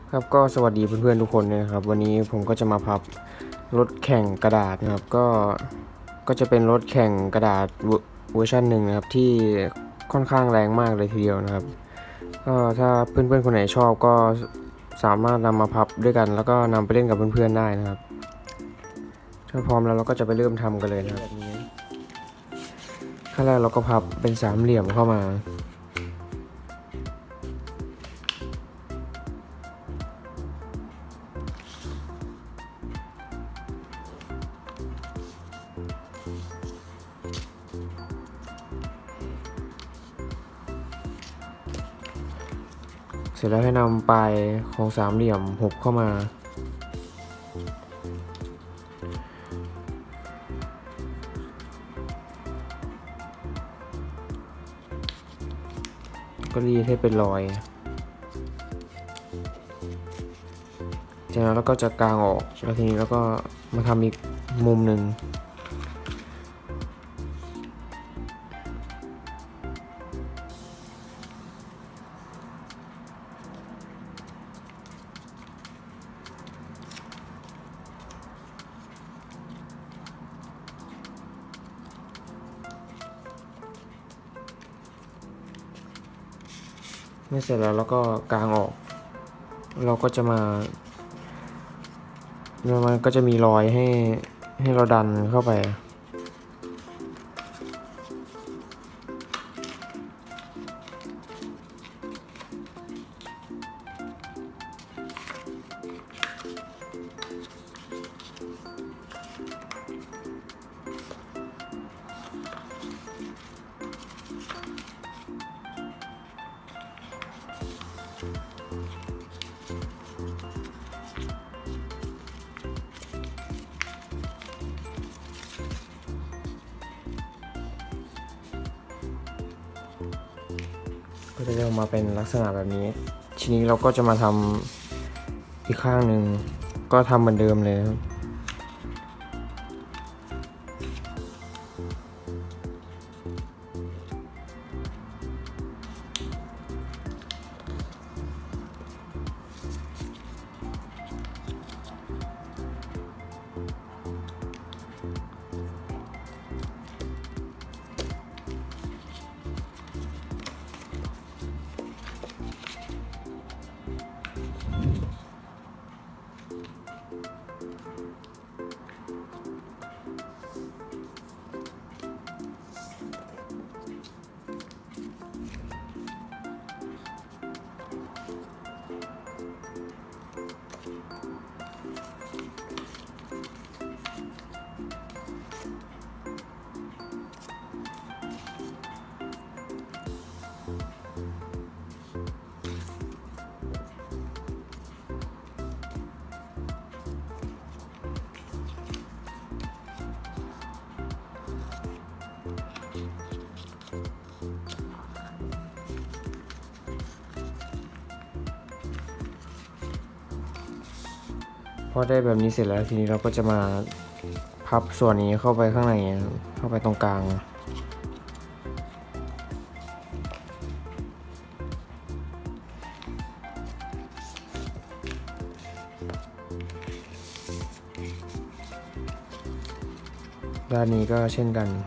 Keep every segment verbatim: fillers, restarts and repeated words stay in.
ครับก็สวัสดีเพื่อนๆทุกคนเลยนะครับวันนี้ผมก็จะมาพับรถแข่งกระดาษนะครับก็ก็จะเป็นรถแข่งกระดาษเวอร์ชันหนึ่งนะครับที่ค่อนข้างแรงมากเลยทีเดียวนะครับก็ถ้าเพื่อนๆคนไหนชอบก็สามารถนำมาพับด้วยกันแล้วก็นำไปเล่นกับเพื่อนๆได้นะครับถ้าพร้อมแล้วเราก็จะไปเริ่มทำกันเลยนะครับขั้นแรกเราก็พับเป็นสามเหลี่ยมเข้ามาเสร็จแล้วให้นำปลายของสามเหลี่ยมหุบเข้ามาก็รีดให้เป็นรอยจากนั้นเราก็จะกางออกแล้วทีนี้เราก็มาทำอีกมุมหนึ่งเมื่อเสร็จแล้วเราก็กางออกเราก็จะมามันก็จะมีรอยให้ให้เราดันเข้าไปก็จะได้ออกมาเป็นลักษณะแบบนี้ทีนี้เราก็จะมาทำอีกข้างหนึ่งก็ทำเหมือนเดิมเลยครับพอได้แบบนี้เสร็จแล้วทีนี้เราก็จะมาพับส่วนนี้เข้าไปข้างในเข้าไปตรงกลางด้านนี้ก็เช่นกัน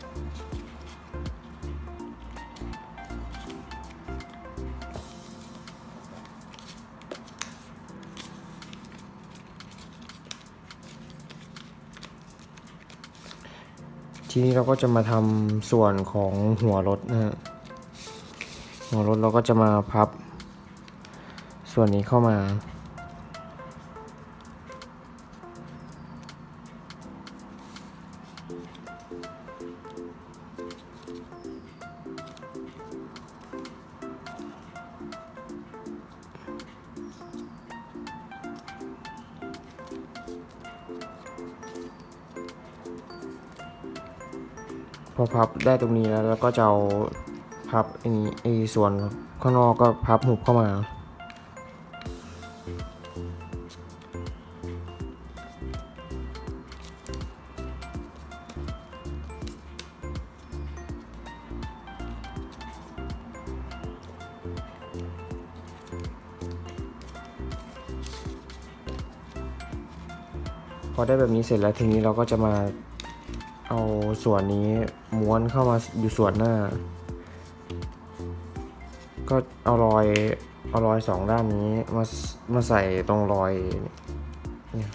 ทีนี้เราก็จะมาทำส่วนของหัวรถนะฮะหัวรถเราก็จะมาพับส่วนนี้เข้ามาพอพับได้ตรงนี้แล้วเราก็จะเอาพับไอ้นี้ไอ้ส่วนข้างนอกก็พับหุบเข้ามาพอได้แบบนี้เสร็จแล้วทีนี้เราก็จะมาเอาส่วนนี้ม้วนเข้ามาอยู่ส่วนหน้าก็เอารอยเอารอยสองด้านนี้มามาใส่ตรงรอยเนี่ย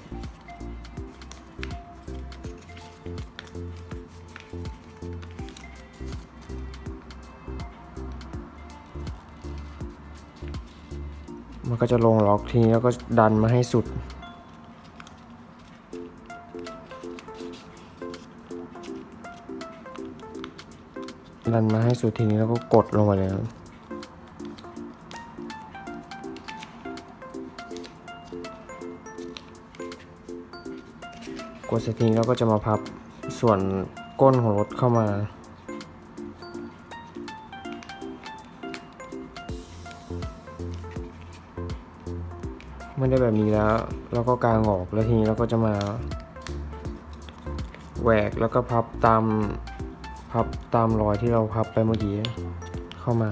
มันก็จะลงล็อกทีนี้แล้วก็ดันมาให้สุดดันมาให้สุดทีนี้แล้วก็กดลงมาเลยกดเสร็จทีนี้เราก็จะมาพับส่วนก้นของรถเข้ามาเมื่อได้แบบนี้แล้วเราก็กางออกแล้วทีนี้เราก็จะมาแหวกแล้วก็พับตามพับตามรอยที่เราพับไปเมื่อกี้เข้ามา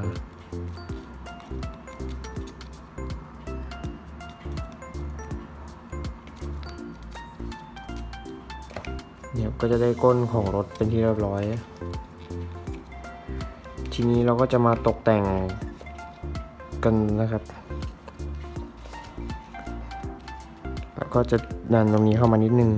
เนี่ยก็จะได้ก้นของรถเป็นที่เรียบร้อยทีนี้เราก็จะมาตกแต่งกันนะครับแล้วก็จะดันตรงนี้เข้ามานิดนึง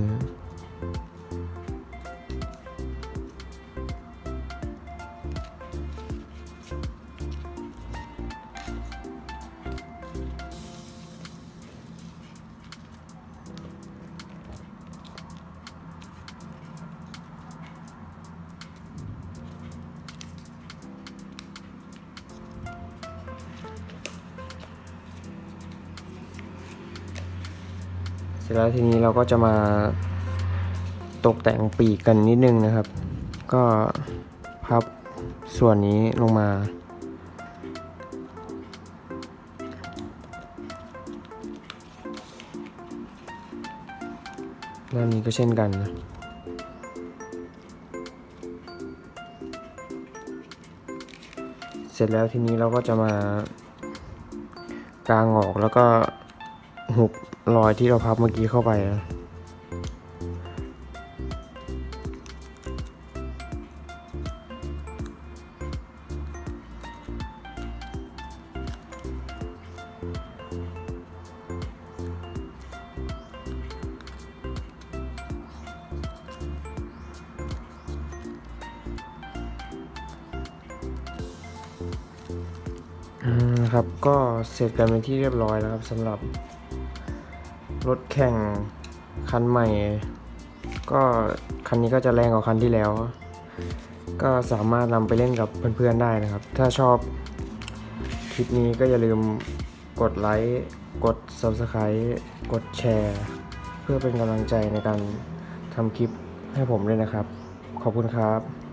เสร็จแล้วทีนี้เราก็จะมาตกแต่งปีกกันนิดนึงนะครับก็พับส่วนนี้ลงมาด้านนี้ก็เช่นกันนะเสร็จแล้วทีนี้เราก็จะมากางออกแล้วก็หุบรอยที่เราพับเมื่อกี้เข้าไปนะครับก็เสร็จกันเป็นที่เรียบร้อยแล้วครับสำหรับรถแข่งคันใหม่ก็คันนี้ก็จะแรงกว่าคันที่แล้วก็สามารถนำไปเล่นกับเพื่อนๆได้นะครับถ้าชอบคลิปนี้ก็อย่าลืมกดไลค์กด ซับสไครบ์ กดแชร์เพื่อเป็นกำลังใจในการทำคลิปให้ผมด้วยนะครับขอบคุณครับ